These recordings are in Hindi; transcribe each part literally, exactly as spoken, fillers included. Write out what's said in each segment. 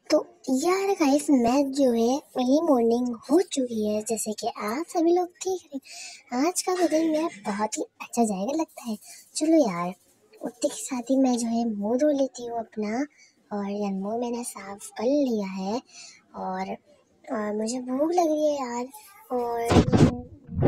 तो यार गाइस, मैं जो है मेरी मॉर्निंग हो चुकी है। जैसे कि आप सभी लोग देख रहे हैं, आज का तो दिन मेरा बहुत ही अच्छा जाएगा लगता है। चलो यार, उठते के साथ ही मैं जो है मुंह धो लेती हूँ अपना, और यार मुंह मैंने साफ कर लिया है। और, और मुझे भूख लग रही है यार। और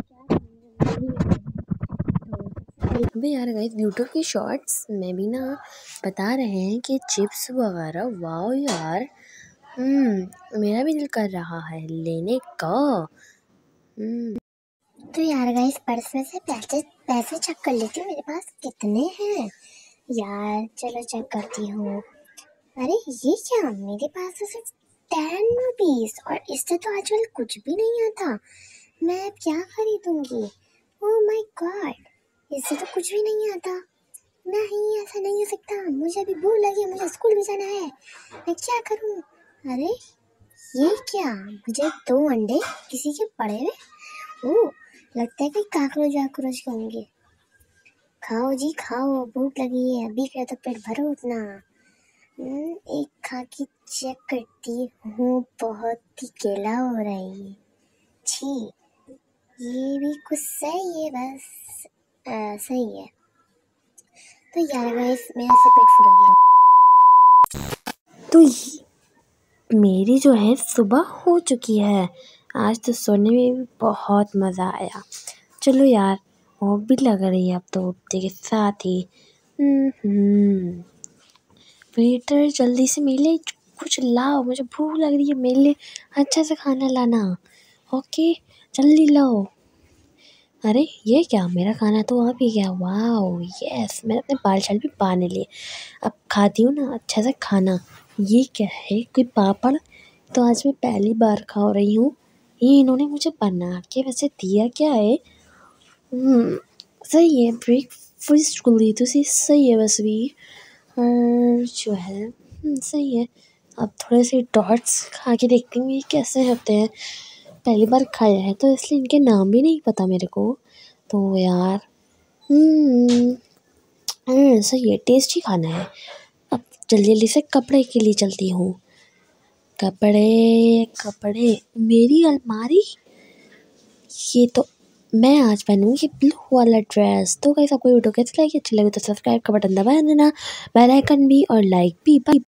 अबे यार गाइस, यूट्यूब की शॉर्ट्स में भी ना बता रहे हैं कि चिप्स वगैरह, वाओ यार। हम्म मेरा भी दिल कर रहा है लेने का। हम्म तो यार गाइस, पर्स में से पैसे पैसे चेक कर लेती हूँ, मेरे पास कितने हैं यार। चलो चेक करती हूँ। अरे ये क्या, मेरे पास तो सिर्फ टेन रुपीज, और इससे तो आजकल कुछ भी नहीं आता। मैं अब क्या खरीदूंगी? ओह माय गॉड, इससे तो कुछ भी नहीं आता। नहीं, ऐसा नहीं हो सकता, मुझे अभी भूख लगी है, मुझे स्कूल भी जाना है। मैं क्या करूं? अरे ये क्या, मुझे दो अंडे किसी के पड़े हुए। ओह, लगता है कि काकरोच वाकरोच होंगे। खाओ जी खाओ, भूख लगी है, अभी क्या तो पेट भरो उतना। हम्म, एक खा के चेक करती हूँ, बहुत ही केला हो रहा है ये। छी, ये भी कुछ सही है, बस आ, सही है। तो यार गाइस, मेरा से पेट फुल हो गया। तो ये- मेरी जो है सुबह हो चुकी है। आज तो सोने में भी बहुत मज़ा आया। चलो यार, भूख भी लग रही है अब तो उठते के साथ ही। हम्म वेटर, जल्दी से मेरे लिए कुछ लाओ, मुझे भूख लग रही है। मेरे लिए अच्छा सा खाना लाना। ओके, जल्दी लाओ। अरे ये क्या, मेरा खाना तो आ भी गया। वाओ यस, मैंने अपने बाल शाल भी बांध लिए। अब खाती हूँ ना अच्छा सा खाना। ये क्या है, कोई पापड़? तो आज मैं पहली बार खा रही हूँ। ये इन्होंने मुझे बना के वैसे दिया क्या है? हम्म सही है, ब्रेकफास्ट को ली तो सही सही है वैसे भी। और जो है हम्म, सही है। अब थोड़े से डॉट्स खा के देखती हूँ ये कैसे होते हैं। पहली बार खाया है तो इसलिए इनके नाम भी नहीं पता मेरे को। तो यार हम्म हम्म, सही है, टेस्टी खाना है। अब जल्दी जल्दी से कपड़े के लिए चलती हूँ। कपड़े कपड़े मेरी अलमारी। ये तो मैं आज पहनूंगी ब्लू वाला ड्रेस। तो गाइस, आपको वीडियो कैसी लगी? अच्छी लगी तो सब्सक्राइब का बटन दबा देना, बेल आइकन भी और लाइक भी।